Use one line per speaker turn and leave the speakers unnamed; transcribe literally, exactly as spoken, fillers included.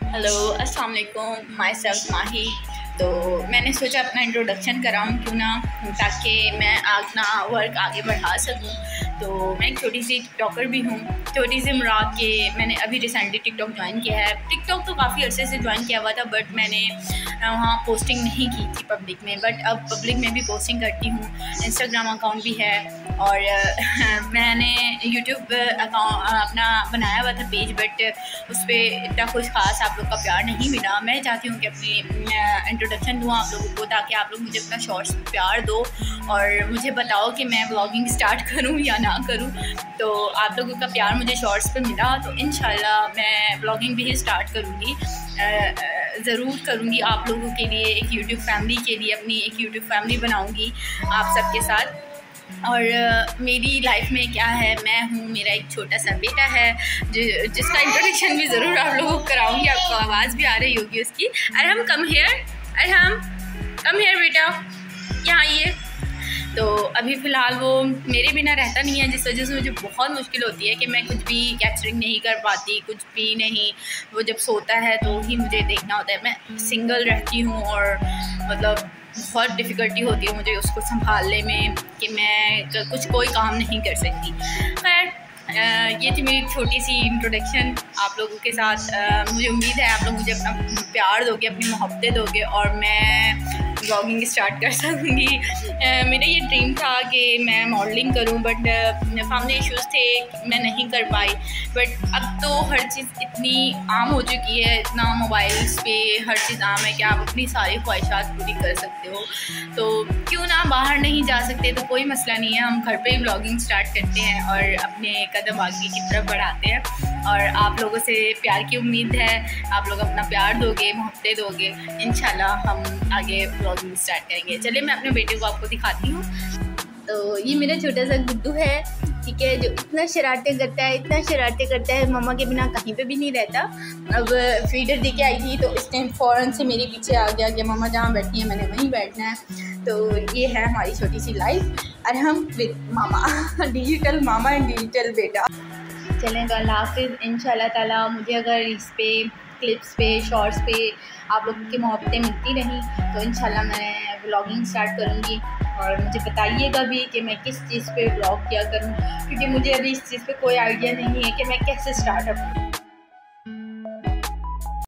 Hello अस्सलाम वालेकुम, my self माही। तो मैंने सोचा अपना इंट्रोडक्शन कराऊँ क्यों ना, ताकि मैं अपना वर्क आगे बढ़ा सकूँ। तो मैं एक छोटी सी टिकटॉकर भी हूँ। छोटी सी मुराद के मैंने अभी रिसेंटली टिकटॉक ज्वाइन किया है। टिकटॉक तो काफ़ी अरसे से ज्वाइन किया हुआ था, बट मैंने वहाँ पोस्टिंग नहीं की थी पब्लिक में। बट अब पब्लिक में भी पोस्टिंग करती हूँ। इंस्टाग्राम अकाउंट भी है और मैंने यूट्यूब अकाउंट अपना बनाया हुआ था पेज, बट उस पर इतना कुछ खास आप लोग का प्यार नहीं मिला। मैं चाहती हूँ कि अपनी इंट्रोडक्शन दूँ आप लोगों को, ताकि आप लोग मुझे अपना शॉर्ट्स प्यार दो और मुझे बताओ कि मैं ब्लॉगिंग स्टार्ट करूँ या ना करूँ। तो आप लोगों का प्यार मुझे शॉर्ट्स पे मिला तो इंशाल्लाह मैं ब्लॉगिंग भी स्टार्ट करूँगी, ज़रूर करूँगी। आप लोगों के लिए, एक यूट्यूब फैमिली के लिए अपनी एक यूट्यूब फैमिली बनाऊँगी आप सबके साथ। और uh, मेरी लाइफ में क्या है, मैं हूँ, मेरा एक छोटा सा बेटा है जो जिसका इंट्रोडक्शन भी ज़रूर आप लोगों को कराऊंगी। आपको आवाज़ भी आ रही होगी उसकी। Arham come here, Arham come here बेटा, यहाँ ये। तो अभी फ़िलहाल वो मेरे बिना रहता नहीं है, जिस वजह से मुझे बहुत मुश्किल होती है कि मैं कुछ भी कैप्चरिंग नहीं कर पाती, कुछ भी नहीं। वो जब सोता है तो ही मुझे देखना होता है। मैं सिंगल रहती हूँ और मतलब बहुत डिफ़िकल्टी होती है मुझे उसको संभालने में कि मैं कुछ कोई काम नहीं कर सकती। खैर ये थी मेरी छोटी सी इंट्रोडक्शन आप लोगों के साथ। आ, मुझे उम्मीद है आप लोग मुझे अपना प्यार दोगे, अपनी मोहब्बतें दोगे और मैं ब्लॉगिंग स्टार्ट कर सकूँगी। मेरा ये ड्रीम था कि मैं मॉडलिंग करूँ, बट फैमिली इश्यूज़ थे, मैं नहीं कर पाई। बट अब तो हर चीज़ इतनी आम हो चुकी है, इतना मोबाइल्स पे हर चीज़ आम है कि आप अपनी सारी ख्वाहिशात पूरी कर सकते हो। तो क्यों ना, बाहर नहीं जा सकते तो कोई मसला नहीं है, हम घर पे ही ब्लॉगिंग स्टार्ट करते हैं और अपने कदम आगे की तरफ बढ़ाते हैं। और आप लोगों से प्यार की उम्मीद है, आप लोग अपना प्यार दोगे, मोहब्बतें दोगे, इंशाल्लाह हम आगे ब्लॉगिंग स्टार्ट करेंगे। चलिए मैं अपने बेटे को आपको दिखाती हूँ। तो ये मेरा छोटा सा गुड्डू है, ठीक है, जो इतना शरारतें करता है, इतना शरारतें करता है, मम्मा के बिना कहीं पे भी नहीं रहता। अब फीडर दे के आई थी तो इस टाइम फ़ौरन से मेरे पीछे आ गया कि मम्मा जहाँ बैठी है मैंने वहीं बैठना है। तो ये है हमारी छोटी सी लाइफ और हम विद मामा डिजिटल मामा एंड डिजिटल बेटा। चलें तो अल्लाह हाफ़िज़। इंशाल्लाह ताला मुझे अगर इस पे क्लिप्स पे शॉर्ट्स पे आप लोगों की मोहब्बतें मिलती रहीं तो इंशाल्लाह मैं व्लॉगिंग स्टार्ट करूँगी। और मुझे बताइएगा भी कि मैं किस चीज़ पे व्लॉग किया करूँ, क्योंकि मुझे अभी इस चीज़ पे कोई आइडिया नहीं है कि मैं कैसे स्टार्टअप करूँ।